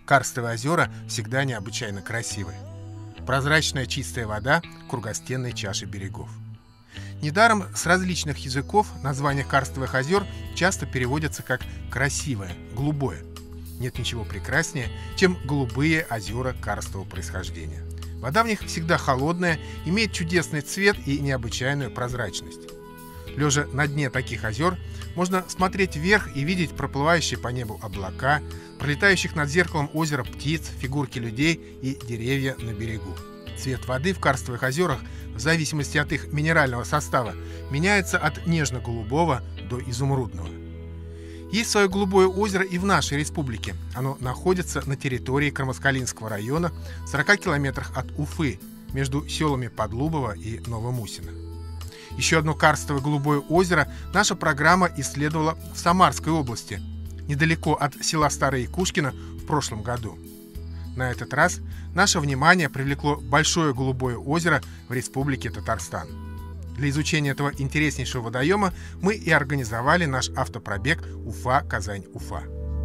Карстовые озера всегда необычайно красивы. Прозрачная чистая вода кругостенной чаши берегов. Недаром с различных языков названия карстовых озер часто переводятся как «красивое», «голубое». Нет ничего прекраснее, чем голубые озера карстового происхождения. Вода в них всегда холодная, имеет чудесный цвет и необычайную прозрачность. Лежа на дне таких озер, можно смотреть вверх и видеть проплывающие по небу облака, пролетающих над зеркалом озера птиц, фигурки людей и деревья на берегу. Цвет воды в карстовых озерах, в зависимости от их минерального состава, меняется от нежно-голубого до изумрудного. Есть свое голубое озеро и в нашей республике. Оно находится на территории Кармаскалинского района, в 40 километрах от Уфы, между селами Подлубово и Новомусино. Еще одно карстовое голубое озеро наша программа исследовала в Самарской области, недалеко от села Старое Якушкино в прошлом году. На этот раз наше внимание привлекло большое голубое озеро в республике Татарстан. Для изучения этого интереснейшего водоема мы и организовали наш автопробег Уфа-Казань-Уфа.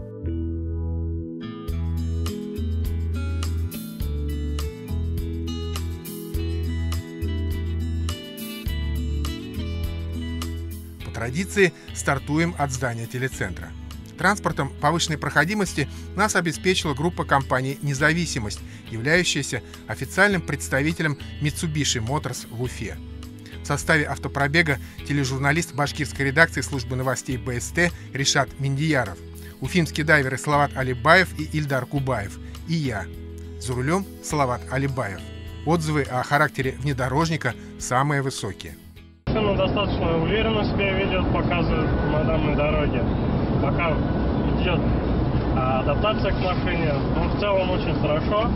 По традиции стартуем от здания телецентра. Транспортом повышенной проходимости нас обеспечила группа компании «Независимость», являющаяся официальным представителем Mitsubishi Motors в Уфе. В составе автопробега тележурналист башкирской редакции службы новостей БСТ Ришат Миндияров, уфимские дайверы Салават Алибаев и Ильдар Кубаев и я. За рулем Салават Алибаев. Отзывы о характере внедорожника самые высокие. Машина достаточно уверенно себя ведет, показывает на данной дороге. Пока идет адаптация к машине, но в целом очень хорошо.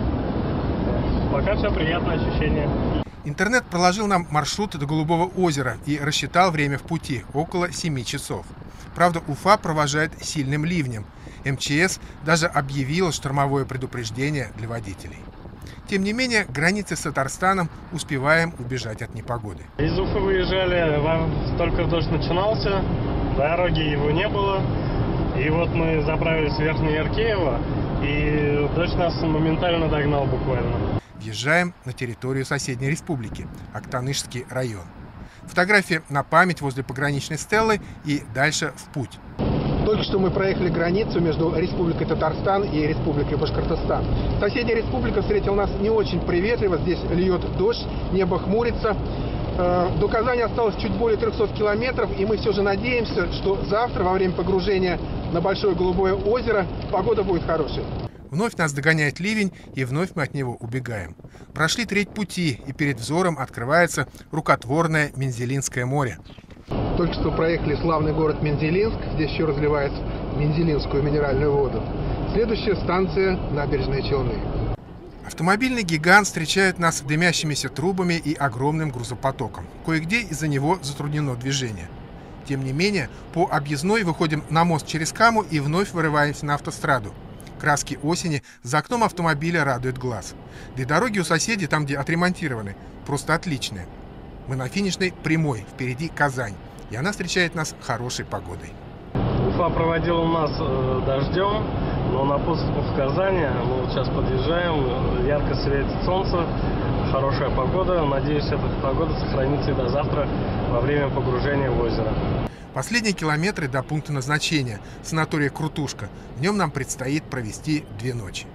Пока все приятное ощущение. Интернет проложил нам маршрут до Голубого озера и рассчитал время в пути – около 7 часов. Правда, Уфа провожает сильным ливнем. МЧС даже объявила штормовое предупреждение для водителей. Тем не менее, границы с Татарстаном успеваем убежать от непогоды. Из Уфы выезжали, только дождь начинался, дороги его не было. И вот мы заправились в Верхнее Яркеево, и дождь нас моментально догнал буквально. Въезжаем на территорию соседней республики – Актанышский район. Фотографии на память возле пограничной стелы и дальше в путь. Только что мы проехали границу между Республикой Татарстан и Республикой Башкортостан. Соседняя республика встретила нас не очень приветливо. Здесь льет дождь, небо хмурится. До Казани осталось чуть более 300 километров, и мы все же надеемся, что завтра, во время погружения на Большое Голубое озеро, погода будет хорошей. Вновь нас догоняет ливень, и вновь мы от него убегаем. Прошли треть пути, и перед взором открывается рукотворное Мензелинское море. Только что проехали славный город Мензелинск. Здесь еще разливают мензелинскую минеральную воду. Следующая станция – Набережные Челны. Автомобильный гигант встречает нас дымящимися трубами и огромным грузопотоком. Кое-где из-за него затруднено движение. Тем не менее, по объездной выходим на мост через Каму и вновь вырываемся на автостраду. Краски осени за окном автомобиля радуют глаз. Да и дороги у соседей, там, где отремонтированы, просто отличные. Мы на финишной прямой, впереди Казань, и она встречает нас хорошей погодой. Уфа проводила нас дождем, но на подступах в Казани мы вот сейчас подъезжаем, ярко светит солнце, хорошая погода. Надеюсь, эта погода сохранится и до завтра во время погружения в озеро. Последние километры до пункта назначения, санатория Крутушка. В нем нам предстоит провести 2 ночи.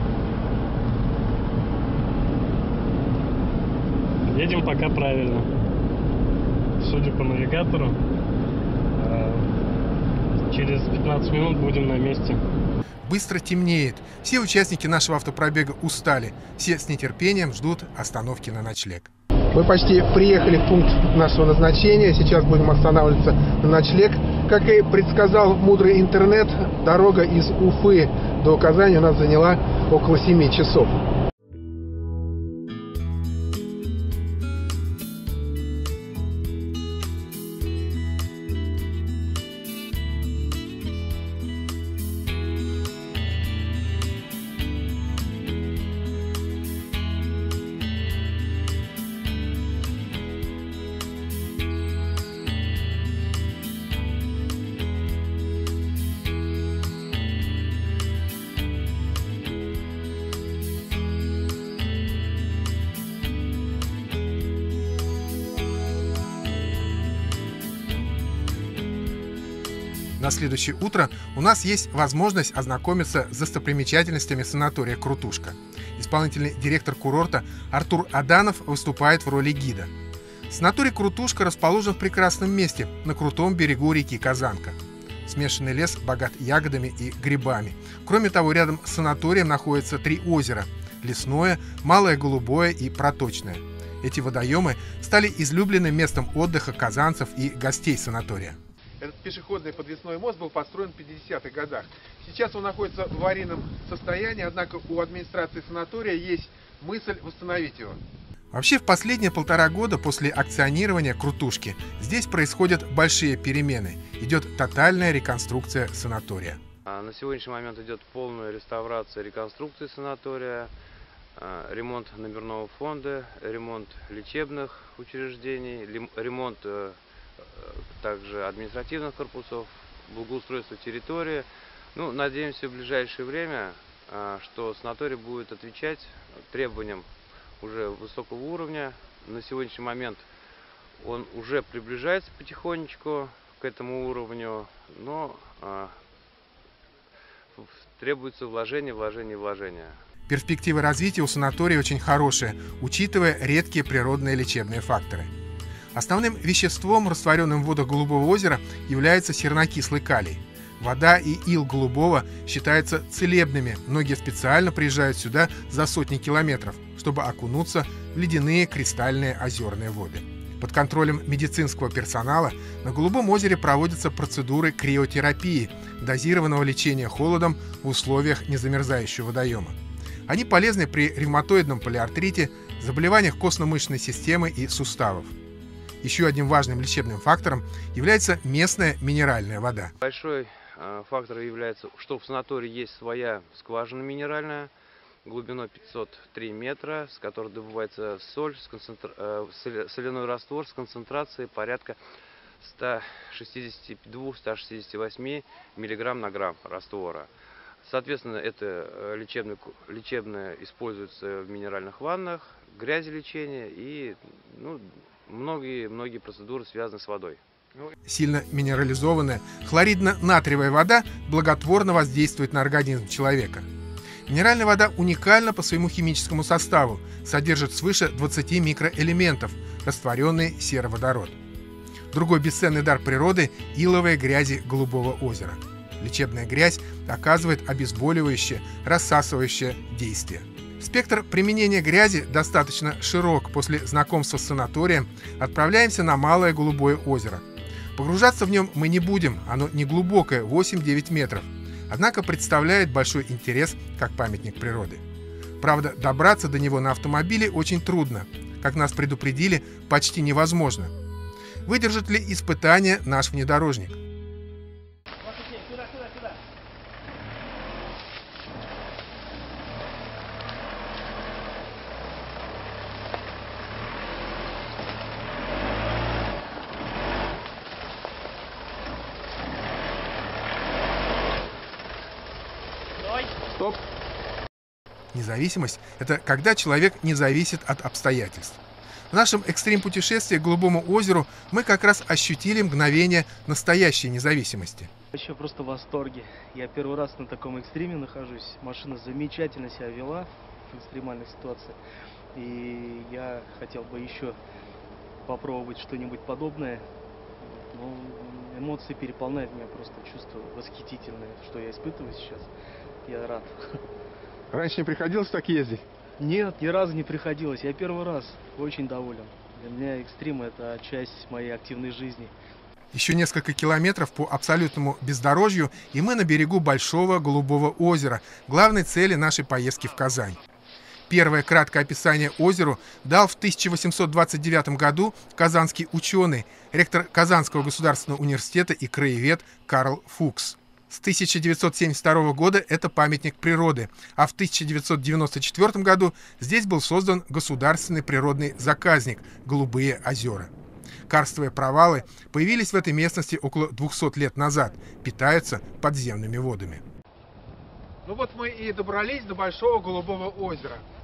Едем пока правильно. Судя по навигатору, через 15 минут будем на месте. Быстро темнеет. Все участники нашего автопробега устали. Все с нетерпением ждут остановки на ночлег. Мы почти приехали в пункт нашего назначения. Сейчас будем останавливаться на ночлег. Как и предсказал мудрый интернет, дорога из Уфы до Казани у нас заняла около 7 часов. На следующее утро у нас есть возможность ознакомиться с достопримечательностями санатория «Крутушка». Исполнительный директор курорта Артур Аданов выступает в роли гида. Санаторий «Крутушка» расположен в прекрасном месте на крутом берегу реки Казанка. Смешанный лес богат ягодами и грибами. Кроме того, рядом с санаторием находятся 3 озера – Лесное, Малое Голубое и Проточное. Эти водоемы стали излюбленным местом отдыха казанцев и гостей санатория. Этот пешеходный подвесной мост был построен в 50-х годах. Сейчас он находится в аварийном состоянии, однако у администрации санатория есть мысль восстановить его. Вообще, в последние 1,5 года после акционирования «Крутушки» здесь происходят большие перемены. Идет тотальная реконструкция санатория. На сегодняшний момент идет полная реставрация, реконструкция санатория, ремонт номерного фонда, ремонт лечебных учреждений, ремонт также административных корпусов, благоустройство территории. Надеемся в ближайшее время, что санаторий будет отвечать требованиям уже высокого уровня. На сегодняшний момент он уже приближается потихонечку к этому уровню, но требуется вложение. Перспективы развития у санатория очень хорошие, учитывая редкие природные лечебные факторы. Основным веществом, растворенным в водах Голубого озера, является сернокислый калий. Вода и ил Голубого считаются целебными. Многие специально приезжают сюда за сотни километров, чтобы окунуться в ледяные кристальные озерные воды. Под контролем медицинского персонала на Голубом озере проводятся процедуры криотерапии, дозированного лечения холодом в условиях незамерзающего водоема. Они полезны при ревматоидном полиартрите, заболеваниях костно-мышечной системы и суставов. Еще одним важным лечебным фактором является местная минеральная вода. Большой фактор является, что в санатории есть своя скважина минеральная глубиной 503 метра, с которой добывается соль, соляной раствор с концентрацией порядка 162-168 мг на грамм раствора. Соответственно, это лечебное используется в минеральных ваннах, грязелечение и многие процедуры связаны с водой. Сильно минерализованная хлоридно-натриевая вода благотворно воздействует на организм человека. Минеральная вода уникальна по своему химическому составу, содержит свыше 20 микроэлементов, растворенный сероводород. Другой бесценный дар природы – иловые грязи Голубого озера. Лечебная грязь оказывает обезболивающее, рассасывающее действие. Спектр применения грязи достаточно широк. После знакомства с санаторием отправляемся на Малое Голубое озеро. Погружаться в нем мы не будем, оно неглубокое, 8-9 метров. Однако представляет большой интерес как памятник природы. Правда, добраться до него на автомобиле очень трудно. Как нас предупредили, почти невозможно. Выдержит ли испытание наш внедорожник? Стоп. Независимость – это когда человек не зависит от обстоятельств. В нашем экстрим-путешествии к Голубому озеру мы как раз ощутили мгновение настоящей независимости. Вообще просто в восторге. Я первый раз на таком экстриме нахожусь. Машина замечательно себя вела в экстремальных ситуациях. И я хотел бы еще попробовать что-нибудь подобное. Но эмоции переполняют меня, просто чувство восхитительное, что я испытываю сейчас. Я рад. Раньше не приходилось так ездить? Нет, ни разу не приходилось. Я первый раз очень доволен. Для меня экстрим – это часть моей активной жизни. Еще несколько километров по абсолютному бездорожью, и мы на берегу Большого Голубого озера, главной цели нашей поездки в Казань. Первое краткое описание озеру дал в 1829 году казанский ученый, ректор Казанского государственного университета и краевед Карл Фукс. С 1972 года это памятник природы, а в 1994 году здесь был создан государственный природный заказник «Голубые озера». Карстовые провалы появились в этой местности около 200 лет назад, питаются подземными водами. Ну вот мы и добрались до Большого Голубого озера.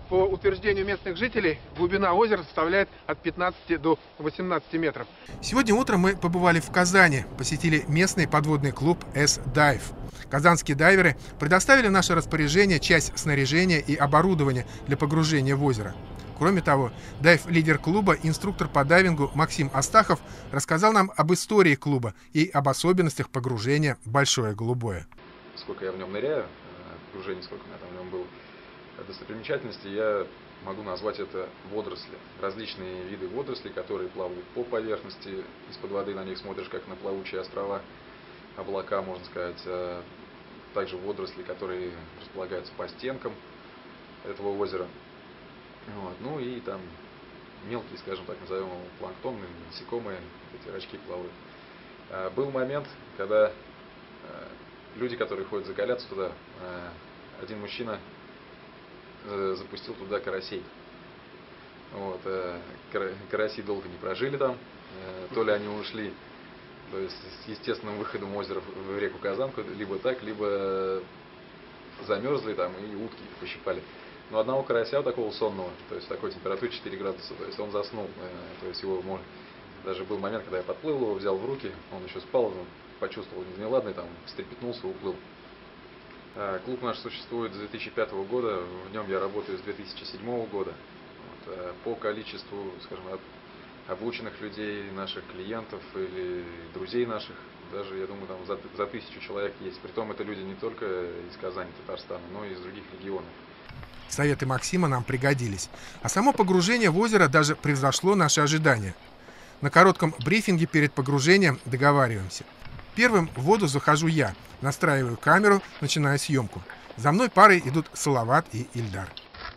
По утверждению местных жителей, глубина озера составляет от 15 до 18 метров. Сегодня утром мы побывали в Казани, посетили местный подводный клуб S-Dive. Казанские дайверы предоставили в наше распоряжение часть снаряжения и оборудования для погружения в озеро. Кроме того, дайв-лидер клуба, инструктор по дайвингу Максим Астахов рассказал нам об истории клуба и об особенностях погружения в Большое Голубое. Сколько я в нем ныряю, погружение, сколько у меня там в нем было, достопримечательности, я могу назвать это водоросли. Различные виды водорослей, которые плавают по поверхности, из-под воды на них смотришь, как на плавучие острова, облака, можно сказать. Также водоросли, которые располагаются по стенкам этого озера. Вот. Ну и там мелкие, скажем так, назовем его планктонные, насекомые, эти рачки плавают. Был момент, когда люди, которые ходят закаляться туда, один мужчина запустил туда карасей. Вот. Караси долго не прожили там, то ли они ушли, то есть с естественным выходом озера в реку Казанку, либо так, либо замерзли там и утки их пощипали. Но одного карася такого сонного, то есть такой температуры 4 градуса, то есть он заснул, то есть его можно. Даже был момент, когда я подплыл его, взял в руки, он еще спал, почувствовал неладный, там встрепетнулся, уплыл. Клуб наш существует с 2005 года, в нем я работаю с 2007 года. Вот. По количеству, скажем, обученных людей, наших клиентов или друзей наших, даже, я думаю, там за 1000 человек есть. Притом это люди не только из Казани, Татарстана, но и из других регионов. Советы Максима нам пригодились. А само погружение в озеро даже превзошло наши ожидания. На коротком брифинге перед погружением договариваемся. Первым в воду захожу я, настраиваю камеру, начинаю съемку. За мной парой идут Салават и Ильдар.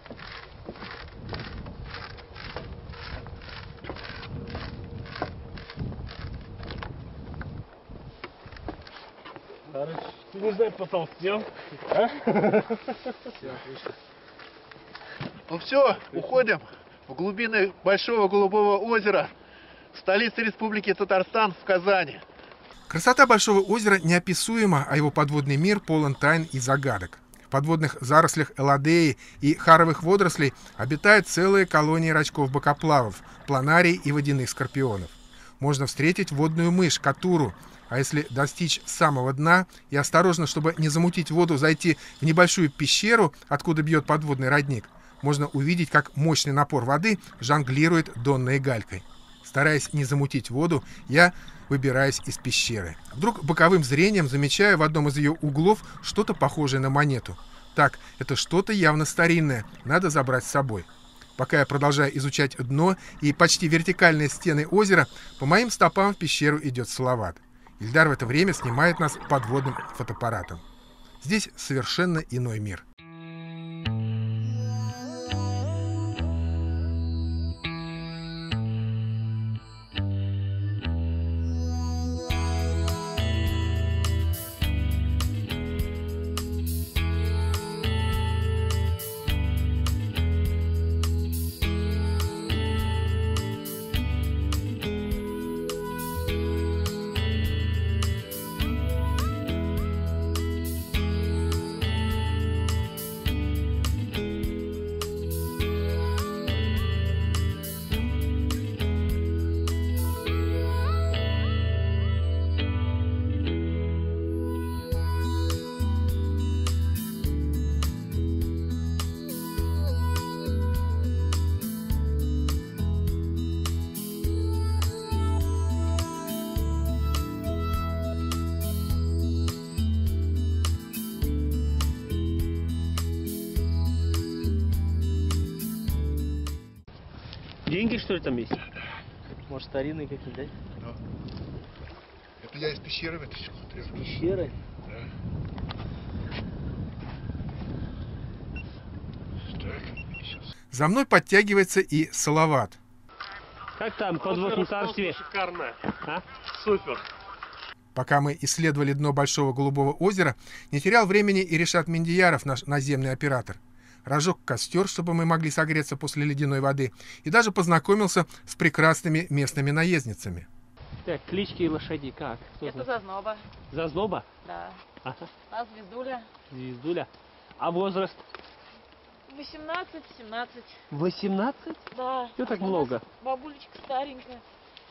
Ты не знаешь, потолстел, а? Ну все, уходим в глубины Большого Голубого озера, столицы Республики Татарстан, в Казани. Красота Большого озера неописуема, а его подводный мир полон тайн и загадок. В подводных зарослях элладеи и харовых водорослей обитают целые колонии рачков-бокоплавов, планарий и водяных скорпионов. Можно встретить водную мышь, катуру, а если достичь самого дна и осторожно, чтобы не замутить воду, зайти в небольшую пещеру, откуда бьет подводный родник, можно увидеть, как мощный напор воды жонглирует донной галькой. Стараясь не замутить воду, я выбираюсь из пещеры. Вдруг боковым зрением замечаю в одном из ее углов что-то похожее на монету. Так, это что-то явно старинное, надо забрать с собой. Пока я продолжаю изучать дно и почти вертикальные стены озера, по моим стопам в пещеру идет Салават. Ильдар в это время снимает нас подводным фотоаппаратом. Здесь совершенно иной мир. Деньги, что ли, там есть? Может, старинные какие-то, да? Да. Это я из пещеры вытащил. Из пещеры? Да. Так, сейчас. За мной подтягивается и Салават. Как там, подводном царстве? Шикарно. А? Супер. Пока мы исследовали дно Большого Голубого озера, не терял времени и Решат Миндияров, наш наземный оператор. Разжег костер, чтобы мы могли согреться после ледяной воды, и даже познакомился с прекрасными местными наездницами. Так, клички лошади как? Кто Это знает? Зазноба. Зазноба? Да. Ага. А Звездуля? Звездуля. А возраст? 18-17. 18? Да. Чего так У нас много? Бабулечка старенькая.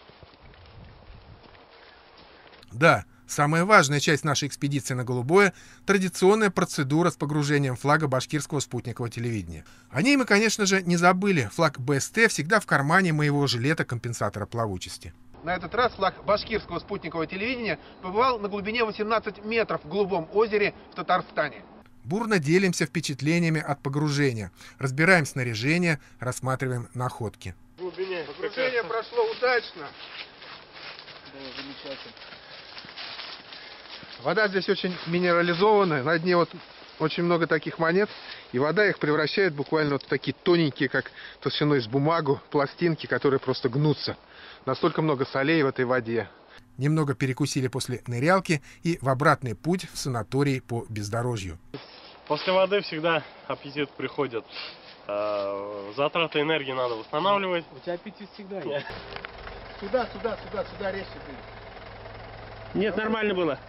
Да, самая важная часть нашей экспедиции на Голубое – традиционная процедура с погружением флага башкирского спутникового телевидения. О ней мы, конечно же, не забыли. Флаг БСТ всегда в кармане моего жилета-компенсатора плавучести. На этот раз флаг башкирского спутникового телевидения побывал на глубине 18 метров в Голубом озере в Татарстане. Бурно делимся впечатлениями от погружения, разбираем снаряжение, рассматриваем находки. Погружение прошло удачно. Да, замечательно. Вода здесь очень минерализованная, на дне вот очень много таких монет, и вода их превращает буквально вот в такие тоненькие, как толщиной с бумагу, пластинки, которые просто гнутся. Настолько много солей в этой воде. Немного перекусили после нырялки и в обратный путь в санаторий по бездорожью. После воды всегда аппетит приходит. Затраты энергии надо восстанавливать. У тебя аппетит всегда есть. Сюда резче. Нет, нормально было.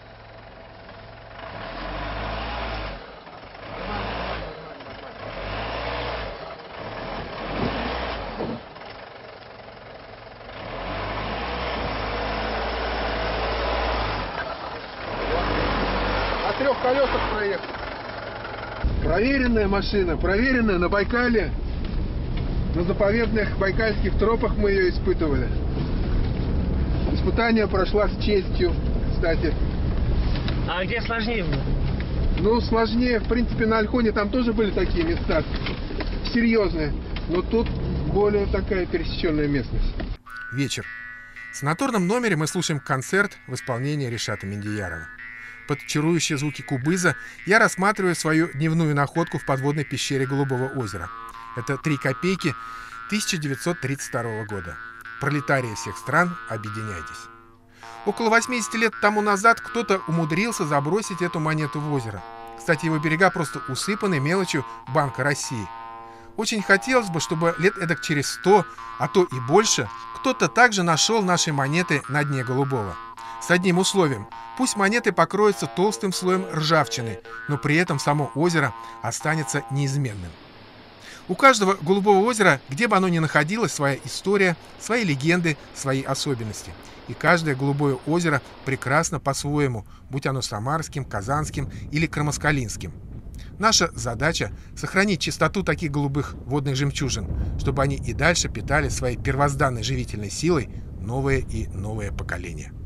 На 3 колесах проехал. Проверенная машина, проверенная на Байкале. На заповедных байкальских тропах мы ее испытывали. Испытание прошла с честью, кстати. А где сложнее было? Ну, сложнее, в принципе, на Ольхоне там тоже были такие места серьезные. Но тут более такая пересеченная местность. Вечер. В санаторном номере мы слушаем концерт в исполнении Ришата Миндиярова. Под чарующие звуки кубыза я рассматриваю свою дневную находку в подводной пещере Голубого озера. Это 3 копейки 1932 года. Пролетарии всех стран, объединяйтесь. Около 80 лет тому назад кто-то умудрился забросить эту монету в озеро. Кстати, его берега просто усыпаны мелочью Банка России. Очень хотелось бы, чтобы лет эдак через 100, а то и больше, кто-то также нашел наши монеты на дне Голубого. С одним условием. Пусть монеты покроются толстым слоем ржавчины, но при этом само озеро останется неизменным. У каждого Голубого озера, где бы оно ни находилось, своя история, свои легенды, свои особенности. И каждое Голубое озеро прекрасно по-своему, будь оно самарским, казанским или крамаскалинским. Наша задача – сохранить чистоту таких голубых водных жемчужин, чтобы они и дальше питали своей первозданной живительной силой новое и новое поколение.